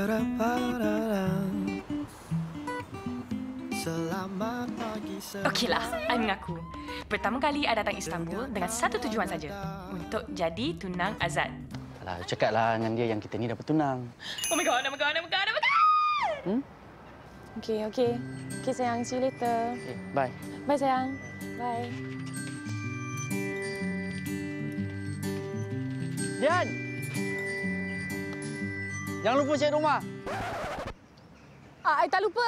Okeylah, I mengaku. Pertama kali I datang Istanbul dengan satu tujuan saja. Untuk jadi tunang Azad. Alah, cakaplah dengan dia yang kita ni dah bertunang. Oh my god, oh my god, oh my god, oh my god! Okey. Okey sayang, see you later. Okay, bye. Bye sayang. Bye. Dian! Jangan lupa cek rumah. I tak lupa.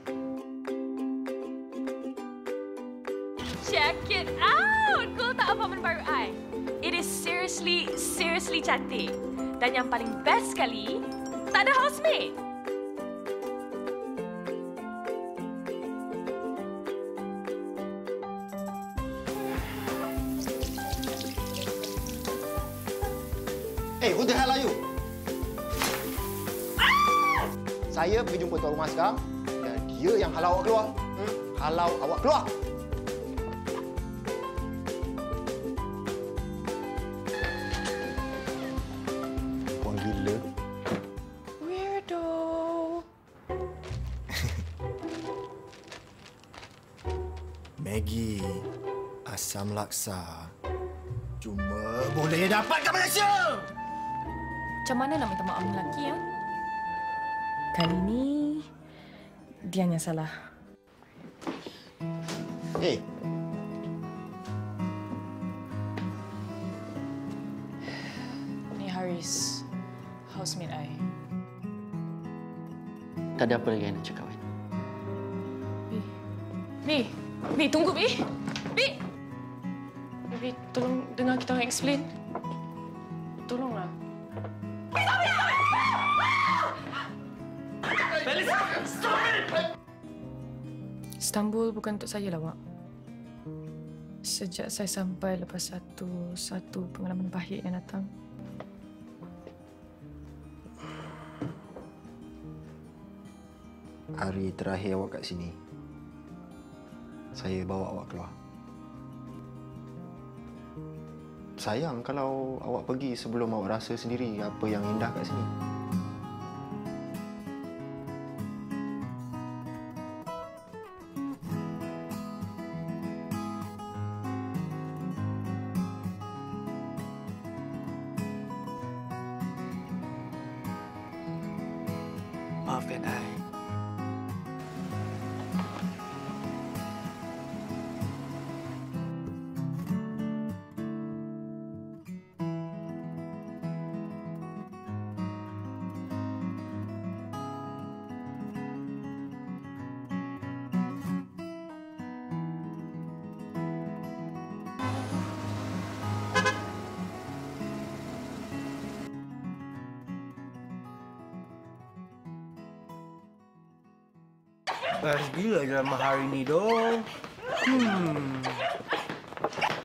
Check it out! Cool tak apartment baru I? It is seriously cantik. Dan yang paling best sekali, tak ada housemate. Hey, who the hell are you? Saya pergi jumpa tuan rumah sekarang dan dia yang halau awak keluar. Halau awak keluar. Puan gila. Weirdo. Maggie, asam laksa. Cuma boleh dapat kat Malaysia. Macam mana nak minta maaf ni lelaki, ya? Kali ni, dia yang salah. Hey. Ni Haris, housemate I. Tak ada apa lagi yang nak cakap, kan? Bi, tunggu, Bi. Bi, tolong dengar kita orang explain. Tolonglah. Istanbul bukan untuk saya lah, Wak. Sejak saya sampai lepas satu pengalaman pahit yang datang. Hari terakhir awak kat sini, saya bawa awak keluar. Sayang kalau awak pergi sebelum awak rasa sendiri apa yang indah kat sini. Maafkan I. Best gila dalam hari ni, dong.